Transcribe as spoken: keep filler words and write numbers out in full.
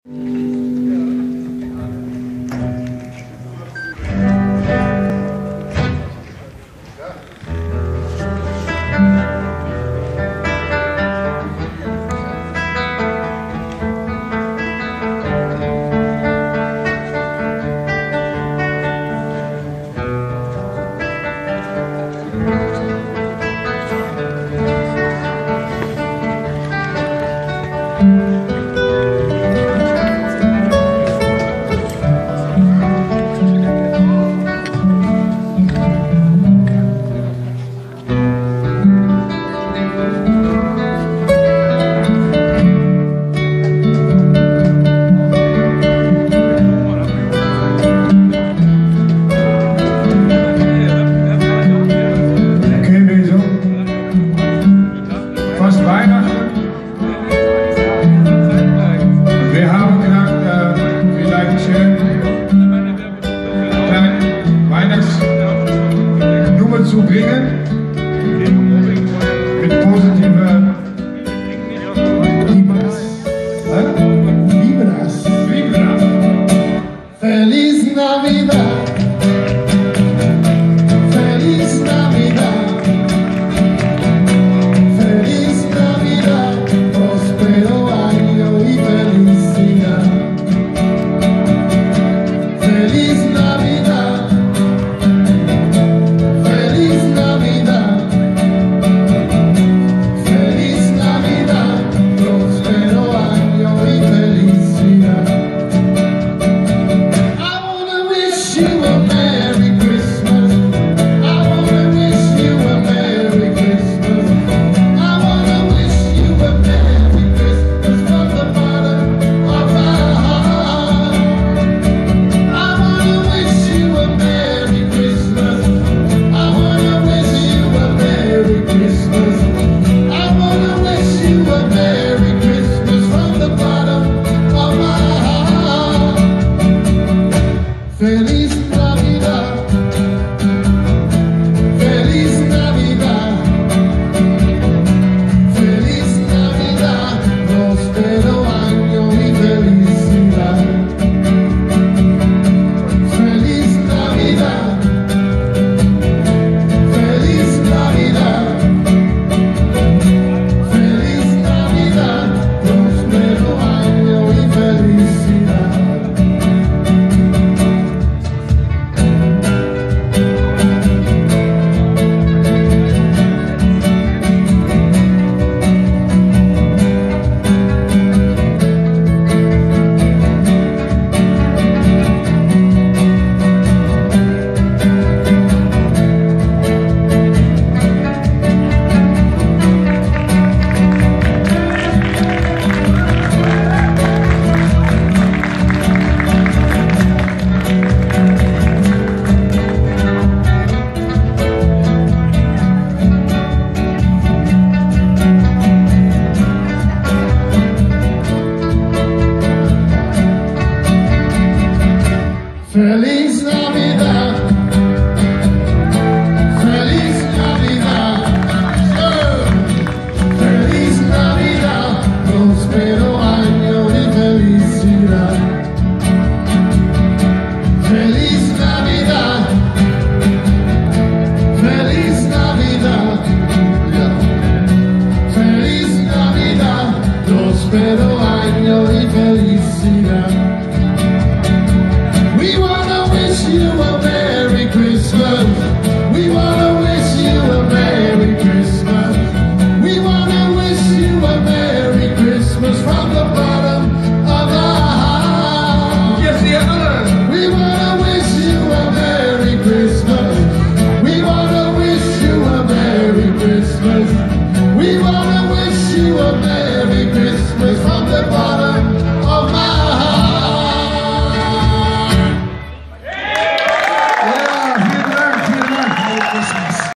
Zu bringen mit positiver Liebe das. Liebe das. Feliz Navidad, Feliz Navidad, Feliz Navidad, próspero año y felicidad. Feliz Navidad, Feliz Navidad, Feliz Navidad, próspero año y felicidad. I wanna wish you a Merry Christmas. I wanna wish you a Merry Christmas. I wanna wish you a Merry Christmas from the bottom of my heart. I wanna wish you a Merry Christmas. I wanna wish you a Merry Christmas. I wanna wish you a Merry Christmas from the bottom of my heart. Feliz Navidad, Feliz Navidad, Feliz Navidad, próspero año y felicidad. Feliz Navidad, Feliz Navidad, Feliz Navidad, próspero año y felicidad. Feliz